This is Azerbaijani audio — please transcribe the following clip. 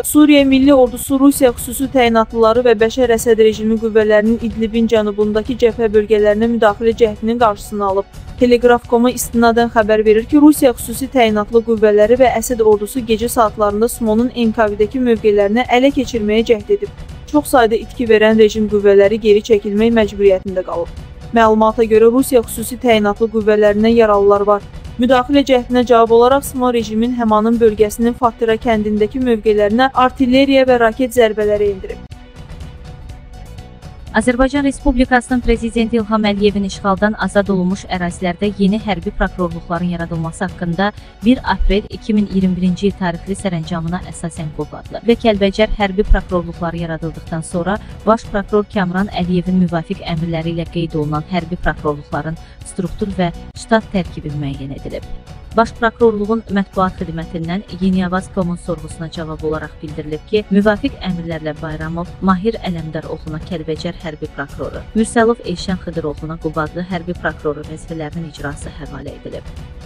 Suriya Milli Ordusu Rusiya xüsusi təyinatlıları və Bəşər Əsəd rejimi qüvvələrinin İdlibin cənubundakı cəbhə bölgələrinə müdaxilə cəhdinin qarşısını alıb. Telegraf.com-a istinadən xəbər verir ki, Rusiya xüsusi təyinatlı qüvvələri və Əsəd ordusu gecə saatlarında Sumonun Enkavdəki mövqelərini ələ keçirməyə cəhd edib. Çox sayda itki verən rejim qüvvələri geri çəkilmək məcburiyyətində qalıb. Məlumata görə Rusiya xüsusi təyinatlı qüvvələrindən yaralılar var. Müdaxilə cəhdinə cavab olaraq Sumon rejimin həmanın bölgəsinin Fatira kəndindəki mövqelərinə artilleriya və raket zərbələri endirib. Azərbaycan Respublikasının Prezidenti İlham Əliyevin işğaldan azad olunmuş ərazilərdə yeni hərbi prokurorluqların yaradılması haqqında 1 aprel 2021-ci il tarixli sərəncamına əsasən qovadlı və Kəlbəcər hərbi prokurorluqları yaradıldıqdan sonra Baş prokuror Kamran Əliyevin müvafiq əmrləri ilə qeyd olunan hərbi prokurorluqların struktur və ştat tərkibi müəyyən edilib. Baş prokurorluğun mətbuat xidmətindən Yeniyavaz.com-un sorğusuna cavab olaraq bildirilib ki, müvafiq əmrlərlə Bayramov Mahir Ələmdar oğluna Kəlbəcər hərbi prokuroru, Mürsəlov Elşən Xıdır oğluna Qubadlı hərbi prokuroru vəzifələrinin icrası həvalə edilib.